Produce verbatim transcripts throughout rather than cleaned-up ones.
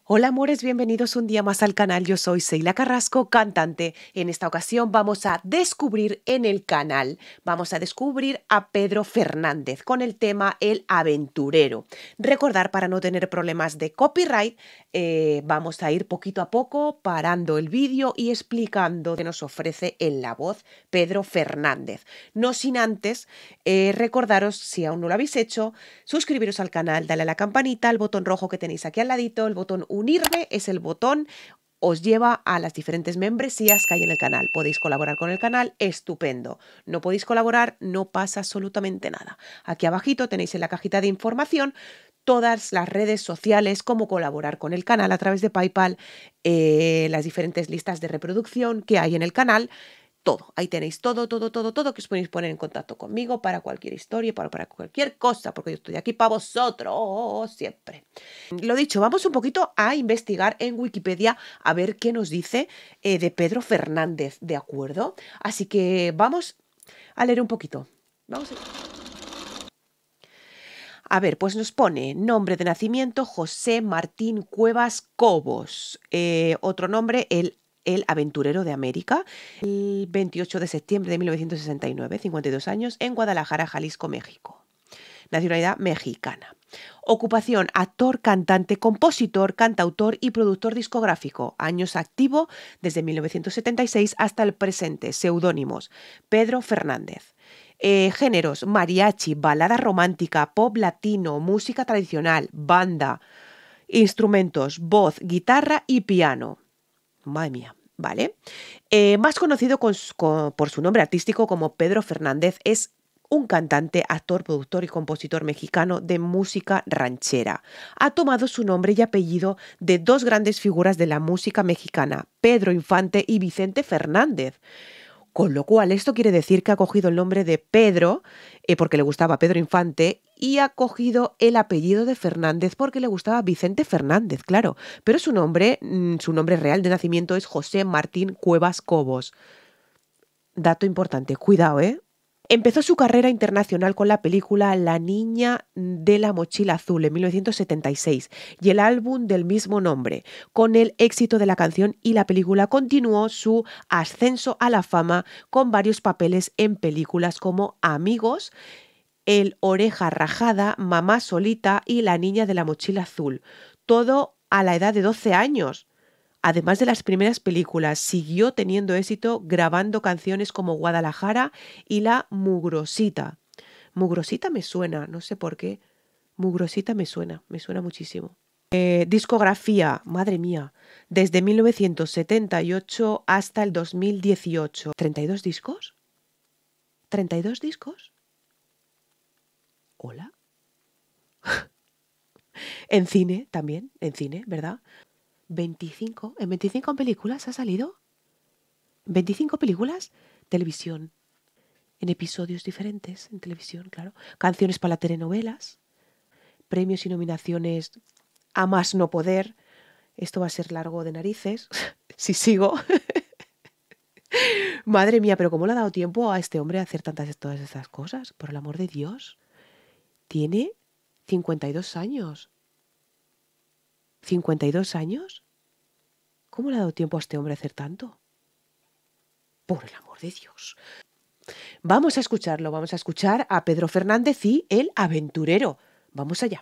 Hola amores, bienvenidos un día más al canal. Yo soy Seila Carrasco, cantante. En esta ocasión vamos a descubrir en el canal, vamos a descubrir a Pedro Fernández con el tema El Aventurero. Recordar, para no tener problemas de copyright, eh, vamos a ir poquito a poco parando el vídeo y explicando qué nos ofrece en la voz Pedro Fernández. No sin antes eh, recordaros, si aún no lo habéis hecho, suscribiros al canal, dale a la campanita, al botón rojo que tenéis aquí al ladito, el botón unirme es el botón, os lleva a las diferentes membresías que hay en el canal. Podéis colaborar con el canal, estupendo. No podéis colaborar, no pasa absolutamente nada. Aquí abajito tenéis en la cajita de información todas las redes sociales, cómo colaborar con el canal a través de PayPal, eh, las diferentes listas de reproducción que hay en el canal. Todo, ahí tenéis todo, todo, todo, todo que os podéis poner en contacto conmigo para cualquier historia, para, para cualquier cosa, porque yo estoy aquí para vosotros siempre. Lo dicho, vamos un poquito a investigar en Wikipedia a ver qué nos dice eh, de Pedro Fernández, ¿de acuerdo? Así que vamos a leer un poquito. Vamos a... A ver, pues nos pone nombre de nacimiento José Martín Cuevas Cobos, eh, otro nombre el El Aventurero de América, el veintiocho de septiembre de mil novecientos sesenta y nueve, cincuenta y dos años, en Guadalajara, Jalisco, México. Nacionalidad mexicana. Ocupación: actor, cantante, compositor, cantautor y productor discográfico. Años activo desde mil novecientos setenta y seis hasta el presente. Seudónimos: Pedro Fernández. Eh, géneros: mariachi, balada romántica, pop latino, música tradicional, banda. Instrumentos: voz, guitarra y piano. Madre mía, ¿vale? Eh, más conocido con, con, por su nombre artístico como Pedro Fernández, es un cantante, actor, productor y compositor mexicano de música ranchera. Ha tomado su nombre y apellido de dos grandes figuras de la música mexicana, Pedro Infante y Vicente Fernández. Con lo cual, esto quiere decir que ha cogido el nombre de Pedro eh, porque le gustaba Pedro Infante y ha cogido el apellido de Fernández porque le gustaba Vicente Fernández, claro. Pero su nombre, su nombre real de nacimiento es José Martín Cuevas Cobos. Dato importante, cuidado, ¿eh? Empezó su carrera internacional con la película La Niña de la Mochila Azul en mil novecientos setenta y seis y el álbum del mismo nombre. Con el éxito de la canción y la película continuó su ascenso a la fama con varios papeles en películas como Amigos, El Oreja Rajada, Mamá Solita y La Niña de la Mochila Azul. Todo a la edad de doce años. Además de las primeras películas, siguió teniendo éxito grabando canciones como Guadalajara y La Mugrosita. Mugrosita me suena, no sé por qué. Mugrosita me suena, me suena muchísimo. Eh, discografía, madre mía, desde mil novecientos setenta y ocho hasta el dos mil dieciocho. ¿treinta y dos discos? ¿treinta y dos discos? ¿Hola? En cine también, en cine, ¿verdad? veinticinco, ¿en veinticinco películas ha salido? ¿veinticinco películas? Televisión. En episodios diferentes, en televisión, claro. Canciones para las telenovelas. Premios y nominaciones a más no poder. Esto va a ser largo de narices, si sigo. Madre mía, pero ¿cómo le ha dado tiempo a este hombre a hacer tantas todas estas cosas? Por el amor de Dios. Tiene cincuenta y dos años. ¿cincuenta y dos años? ¿Cómo le ha dado tiempo a este hombre a hacer tanto? Por el amor de Dios. Vamos a escucharlo, vamos a escuchar a Pedro Fernández y El Aventurero. Vamos allá.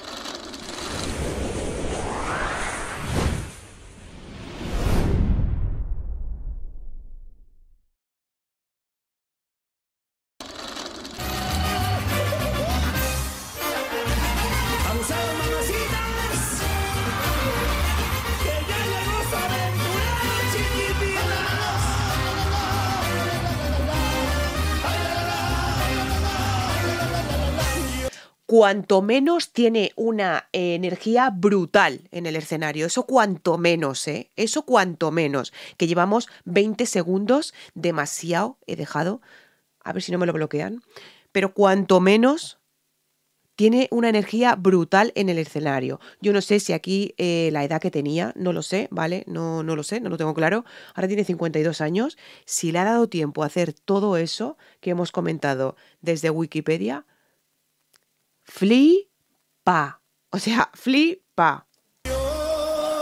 Cuanto menos tiene una eh, energía brutal en el escenario, eso cuanto menos, ¿eh? Eso cuanto menos, que llevamos veinte segundos, demasiado he dejado, a ver si no me lo bloquean, pero cuanto menos tiene una energía brutal en el escenario. Yo no sé si aquí eh, la edad que tenía, no lo sé, ¿vale? No, no lo sé, no lo tengo claro. Ahora tiene cincuenta y dos años. Si le ha dado tiempo a hacer todo eso que hemos comentado desde Wikipedia, flipa. O sea, flipa.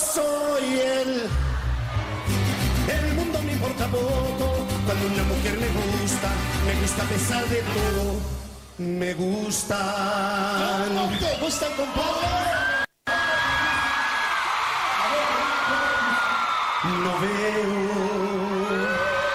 soy él. El mundo me importa poco. Cuando una mujer me gusta, me gusta a pesar de todo. Me gusta. ¿Cómo te gusta, compadre? No veo.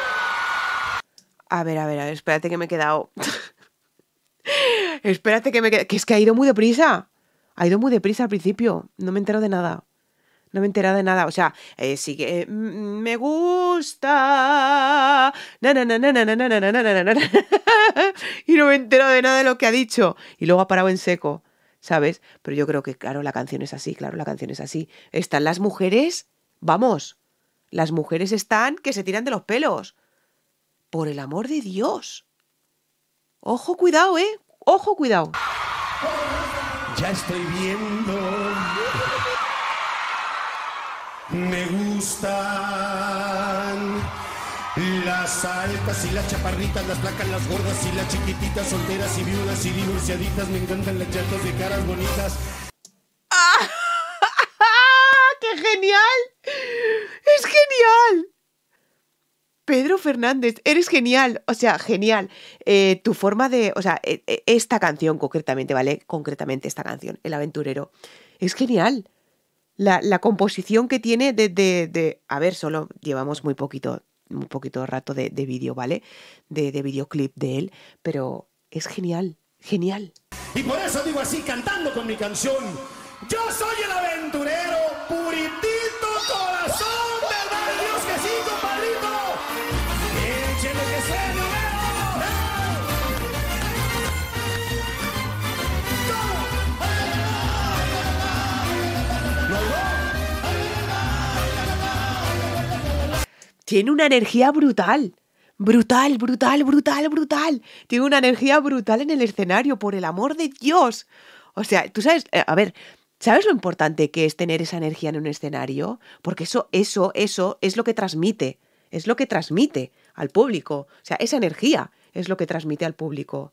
A ver, a ver, a ver, espérate que me he quedado. Espérate que me he quedado. Que es que ha ido muy deprisa. Ha ido muy deprisa al principio. No me entero de nada. No me he enterado de nada. O sea, eh, sí que eh, me gusta. Na, na, na, na, na, na, na, na, na, na, na. Y no me he enterado de nada de lo que ha dicho. Y luego ha parado en seco, ¿sabes? Pero yo creo que, claro, la canción es así. Claro, la canción es así. Están las mujeres. Vamos. Las mujeres están que se tiran de los pelos. Por el amor de Dios. Ojo, cuidado, ¿eh? Ojo, cuidado. Ya estoy viendo. Me gustan las altas y las chaparritas, las flacas, las gordas y las chiquititas, solteras y viudas y divorciaditas. Me encantan las chatas de caras bonitas. ¡Ah! ¡Qué genial! ¡Es genial! Pedro Fernández, eres genial, o sea, genial. Eh, tu forma de, o sea, eh, eh, esta canción concretamente, ¿vale? Concretamente esta canción, El Aventurero, es genial. La, la composición que tiene de, de, de, a ver, solo llevamos muy poquito, muy poquito rato de, de vídeo, ¿vale? De, de videoclip de él, pero es genial, genial. Y por eso digo así, cantando con mi canción, yo soy el aventurero, puritito corazón, ¿verdad Dios que sí, compadrito? Échale que suene, Tiene una energía brutal. Brutal, brutal, brutal, brutal. Tiene una energía brutal en el escenario, por el amor de Dios. O sea, tú sabes, a ver, ¿sabes lo importante que es tener esa energía en un escenario? Porque eso, eso, eso es lo que transmite. Es lo que transmite al público. O sea, esa energía es lo que transmite al público.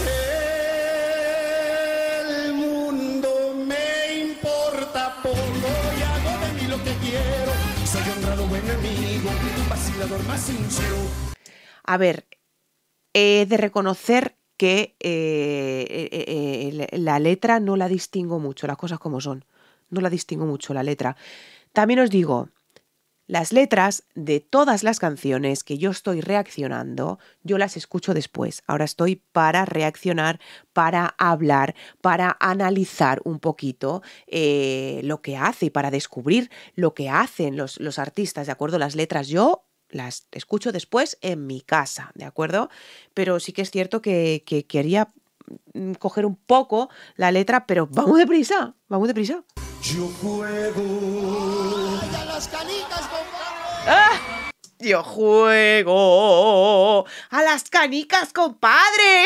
el mundo me importa poco y hago de mí lo que quiero. Soy honrado, buen amigo, un vacilador más sincero. A ver, he de reconocer que eh, eh, eh, la letra no la distingo mucho, las cosas como son. No la distingo mucho, la letra. También os digo, las letras de todas las canciones que yo estoy reaccionando, yo las escucho después. Ahora estoy para reaccionar, para hablar, para analizar un poquito eh, lo que hace y para descubrir lo que hacen los, los artistas, ¿de acuerdo? Las letras yo las escucho después en mi casa, ¿de acuerdo? Pero sí que es cierto que, que quería coger un poco la letra, pero vamos deprisa, vamos deprisa. Yo juego. ¡Ay, a las canicas, compadre! ¡Ah! Yo juego a las canicas, compadre.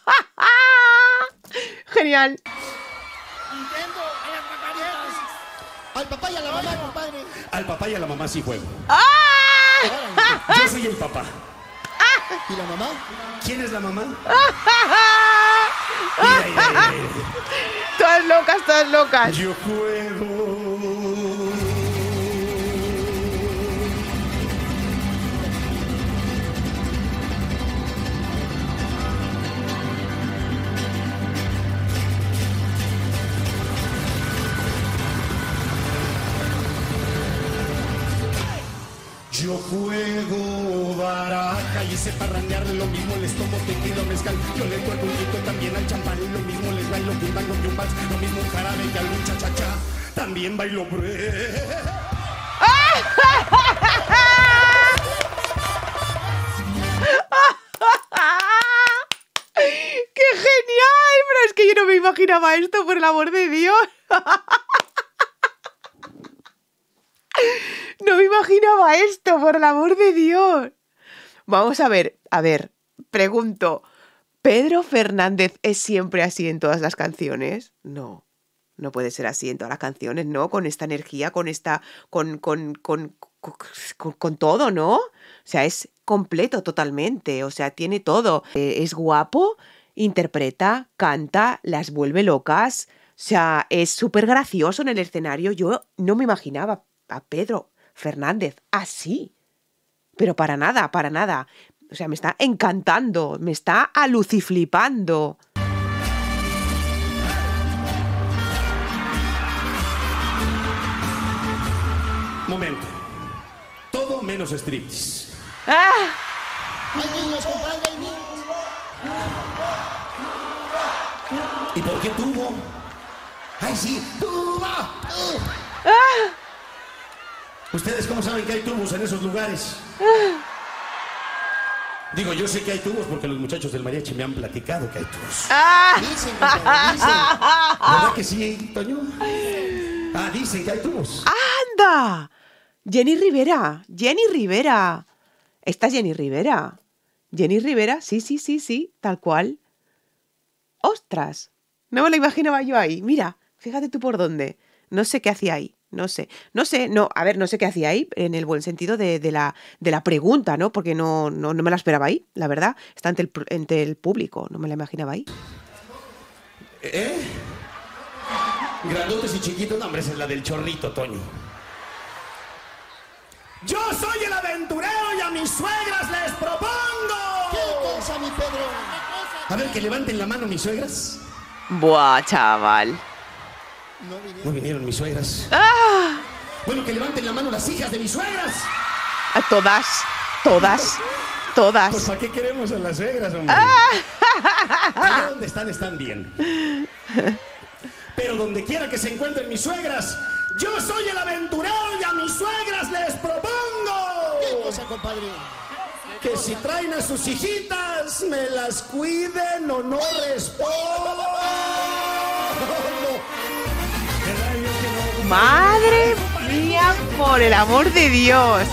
Genial. Nintendo, a las canicas. Al papá y a la mamá, compadre. Al papá y a la mamá sí juego. ¡Ah! Yo soy el papá. ¿Y la mamá? ¿Quién es la mamá? Mira, mira, mira, mira. Todas locas, todas locas. Yo juego. Yo juego baraja y sé parrandear, lo mismo les tomo tequila, mezcal. Yo le doy poquito también al champán, lo mismo les bailo que un bailo que un vals, lo mismo un jarabe que algún cha-cha-cha. También bailo bre. ¡Qué genial! Pero es que yo no me imaginaba esto, por el amor de Dios. No me imaginaba esto, por el amor de Dios. Vamos a ver, a ver, pregunto, ¿Pedro Fernández es siempre así en todas las canciones? No, no puede ser así en todas las canciones, ¿no? Con esta energía, con esta, con, con, con, con, con, con todo, ¿no? O sea, es completo totalmente, o sea, tiene todo. Eh, es guapo, interpreta, canta, las vuelve locas, o sea, es súper gracioso en el escenario. Yo no me imaginaba a Pedro Fernández así. Pero para nada, para nada. O sea, me está encantando, me está aluciflipando. Momento. Todo menos striptease. ¡Ah! Hay niños, compadre, hay niños. ¿Y por qué tubo? ¡Ay, sí! ¡Tubo! ¡Ah! ¿Ustedes cómo saben que hay tubos en esos lugares? ¡Ah! Digo, yo sé que hay tubos porque los muchachos del mariachi me han platicado que hay tubos. ¡Ah! Dicen, compadre, dicen. ¿Verdad que sí, Toño? Ah, dicen que hay tubos. ¡Anda! Jenny Rivera, Jenny Rivera. Esta es Jenny Rivera. Jenny Rivera, sí, sí, sí, sí, tal cual. ¡Ostras! No me lo imaginaba yo ahí. Mira, fíjate tú por dónde. No sé qué hacía ahí. No sé. No sé, no, a ver, no sé qué hacía ahí, en el buen sentido de, de, la, de la pregunta, ¿no? Porque no, no, no me la esperaba ahí, la verdad. Está ante el, ante el público, no me la imaginaba ahí. ¿Eh? Grandotes y chiquitos, no, hombre, esa es la del chorrito, Toño. Yo soy el aventurero y a mis suegras les propongo. ¿Qué cosa, mi Pedro? A ver, que levanten la mano mis suegras. Buah, chaval. No vinieron. No vinieron mis suegras. ¡Ah! Bueno, que levanten la mano las hijas de mis suegras. A todas, todas, todas. Pues ¿para qué queremos a las suegras, hombre? Allá donde están, están bien. Pero donde quiera que se encuentren mis suegras, yo soy el aventurero y a mis suegras les propongo. ¿Qué cosa, compadre? Que si traen a sus hijitas, me las cuiden o no respondo. Madre mía, por el amor de Dios.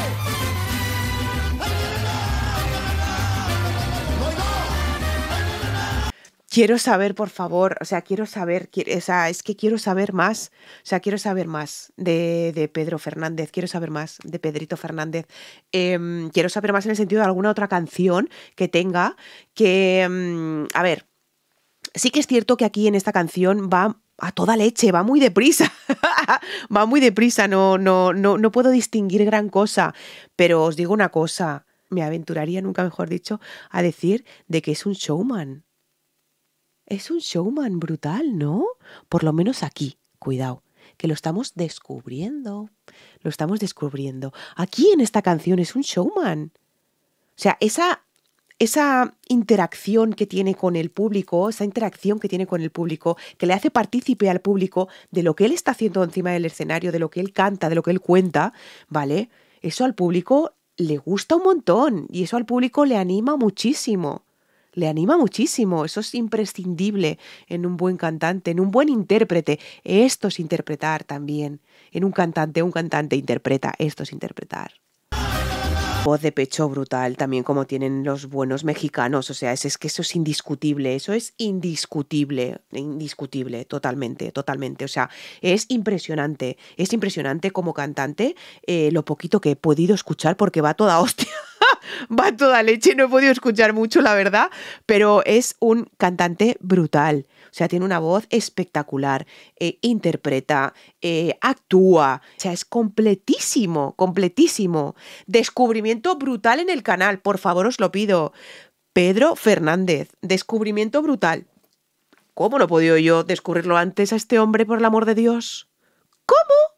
Quiero saber, por favor, o sea, quiero saber, quiero, o sea, es que quiero saber más, o sea, quiero saber más de, de Pedro Fernández, quiero saber más de Pedrito Fernández, eh, quiero saber más en el sentido de alguna otra canción que tenga, que, um, a ver, sí que es cierto que aquí en esta canción va a toda leche, va muy deprisa, va muy deprisa, no, no, no, no puedo distinguir gran cosa, pero os digo una cosa, me aventuraría, nunca mejor dicho, a decir de que es un showman. Es un showman brutal, ¿no? Por lo menos aquí, cuidado, que lo estamos descubriendo, lo estamos descubriendo. Aquí en esta canción es un showman. O sea, esa, esa interacción que tiene con el público, esa interacción que tiene con el público, que le hace partícipe al público de lo que él está haciendo encima del escenario, de lo que él canta, de lo que él cuenta, ¿vale? Eso al público le gusta un montón y eso al público le anima muchísimo. Le anima muchísimo, eso es imprescindible en un buen cantante, en un buen intérprete. Esto es interpretar también. En un cantante, un cantante interpreta, esto es interpretar. Voz de pecho brutal, también como tienen los buenos mexicanos, o sea, es, es que eso es indiscutible, eso es indiscutible, indiscutible, totalmente, totalmente, o sea, es impresionante, es impresionante como cantante, eh, lo poquito que he podido escuchar porque va toda hostia. Va toda leche, no he podido escuchar mucho, la verdad, pero es un cantante brutal. O sea, tiene una voz espectacular, eh, interpreta, eh, actúa, o sea, es completísimo, completísimo. Descubrimiento brutal en el canal, por favor os lo pido. Pedro Fernández, descubrimiento brutal. ¿Cómo no he podido yo descubrirlo antes a este hombre, por el amor de Dios? ¿Cómo?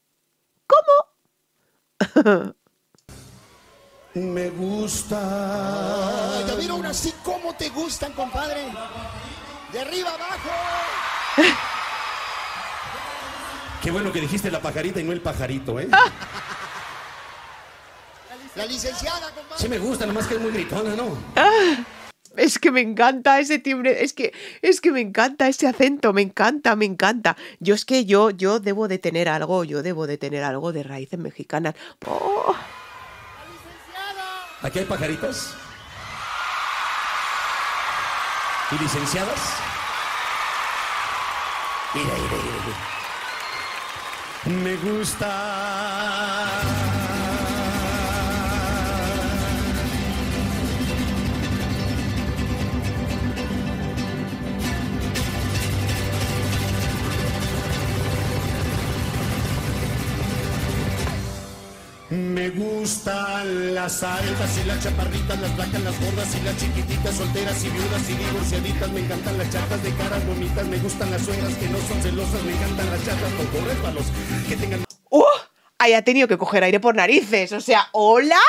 ¿Cómo? Me gusta. Ay, te miro aún así, ¿cómo te gustan, compadre? De arriba abajo. Qué bueno que dijiste la pajarita y no el pajarito, ¿eh? La licenciada, compadre. Sí me gusta, nomás que es muy gritona, ¿no? Ah, es que me encanta ese timbre, es que, es que me encanta ese acento, me encanta, me encanta. Yo es que yo, yo debo de tener algo, yo debo de tener algo de raíces mexicanas. Oh. ¿Aquí hay pajaritos? ¿Y licenciadas? Mira, mira, mira, mira. Me gusta. Me gustan las altas y las chaparritas, las blancas, las gordas y las chiquititas, solteras y viudas y divorciaditas. Me encantan las chatas de caras bonitas, me gustan las suegras que no son celosas, me encantan las chatas con corrépalos que tengan... ¡Uh! Haya tenido que coger aire por narices, o sea, ¿hola?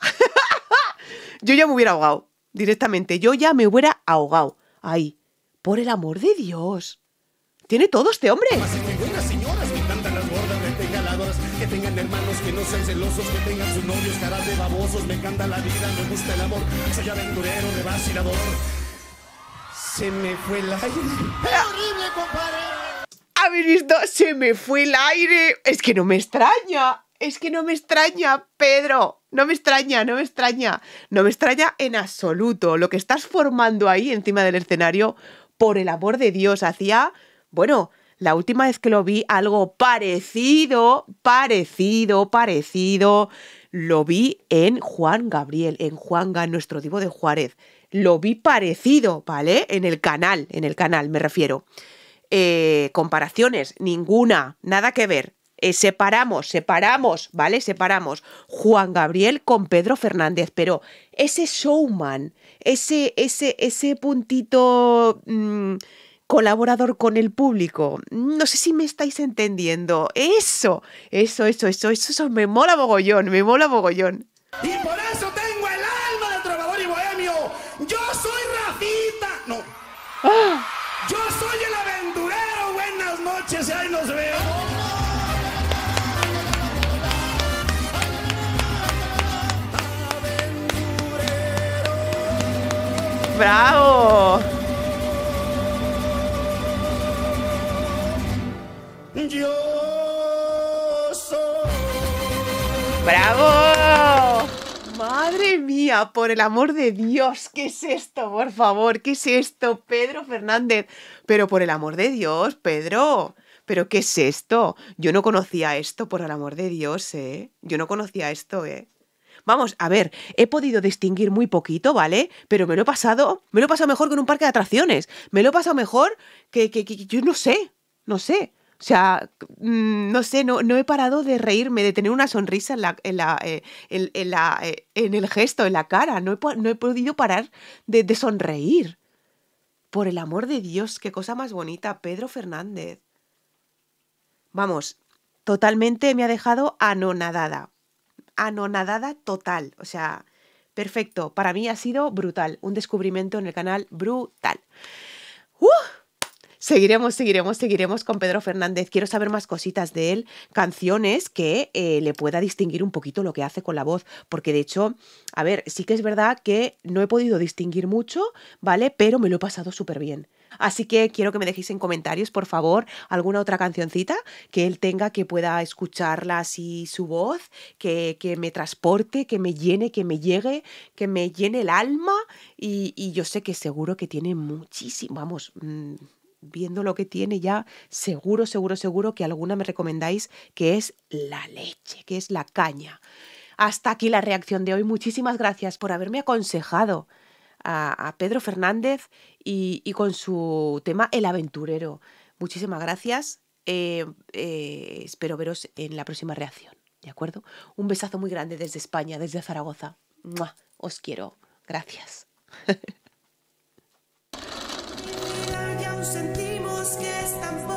Yo ya me hubiera ahogado, directamente, yo ya me hubiera ahogado. Ay, por el amor de Dios. Tiene todo este hombre. Muy buenas señoras, me encantan las gordas, regaladoras, que tengan hermanos que no sean celosos, que tengan sus novios caras de babosos. Me encanta la vida, me gusta el amor, soy aventurero de vacilador. Se me fue el aire. ¡Qué horrible, compadre! ¿Habéis visto? Se me fue el aire. Es que no me extraña. Es que no me extraña, Pedro. No me extraña, no me extraña. No me extraña en absoluto. Lo que estás formando ahí encima del escenario, por el amor de Dios, hacía... Bueno, la última vez que lo vi, algo parecido, parecido, parecido, lo vi en Juan Gabriel, en Juanga, nuestro Divo de Juárez. Lo vi parecido, ¿vale? En el canal, en el canal me refiero. Eh, comparaciones, ninguna, nada que ver. Eh, separamos, separamos, ¿vale? Separamos Juan Gabriel con Pedro Fernández, pero ese showman, ese, ese, ese puntito... Mmm, colaborador con el público. No sé si me estáis entendiendo. Eso, eso, eso, eso, eso, eso me mola mogollón, me mola mogollón. Y por eso tengo el alma de trovador y bohemio. Yo soy Rafita. No. ¡Ah! Yo soy el aventurero. Buenas noches y ahí nos vemos. ¡Bravo! Yo soy... ¡Bravo! ¡Madre mía! Por el amor de Dios, ¿qué es esto? Por favor, ¿qué es esto? Pedro Fernández. Pero por el amor de Dios, Pedro. ¿Pero qué es esto? Yo no conocía esto, por el amor de Dios, ¿eh? Yo no conocía esto, ¿eh? Vamos, a ver, he podido distinguir muy poquito, ¿vale? Pero me lo he pasado, me lo he pasado mejor que en un parque de atracciones. Me lo he pasado mejor que, que, que yo no sé, no sé. O sea, mmm, no sé, no, no he parado de reírme, de tener una sonrisa en, la, en, la, eh, en, en, la, eh, en el gesto, en la cara. No he, no he podido parar de, de sonreír. Por el amor de Dios, qué cosa más bonita, Pedro Fernández. Vamos, totalmente me ha dejado anonadada. Anonadada total. O sea, perfecto. Para mí ha sido brutal. Un descubrimiento en el canal brutal. ¡Uh! Seguiremos, seguiremos, seguiremos con Pedro Fernández. Quiero saber más cositas de él, canciones que eh, le pueda distinguir un poquito lo que hace con la voz, porque de hecho, a ver, sí que es verdad que no he podido distinguir mucho, ¿vale? Pero me lo he pasado súper bien. Así que quiero que me dejéis en comentarios, por favor, alguna otra cancioncita que él tenga, que pueda escucharla así su voz, que, que me transporte, que me llene, que me llegue, que me llene el alma. Y, y yo sé que seguro que tiene muchísimo, vamos... Mmm, viendo lo que tiene ya, seguro, seguro, seguro que alguna me recomendáis que es la leche, que es la caña. Hasta aquí la reacción de hoy. Muchísimas gracias por haberme aconsejado a, a Pedro Fernández y, y con su tema El Aventurero. Muchísimas gracias. Eh, eh, espero veros en la próxima reacción, ¿de acuerdo? Un besazo muy grande desde España, desde Zaragoza. ¡Mua! Os quiero. Gracias. Sentimos que es tan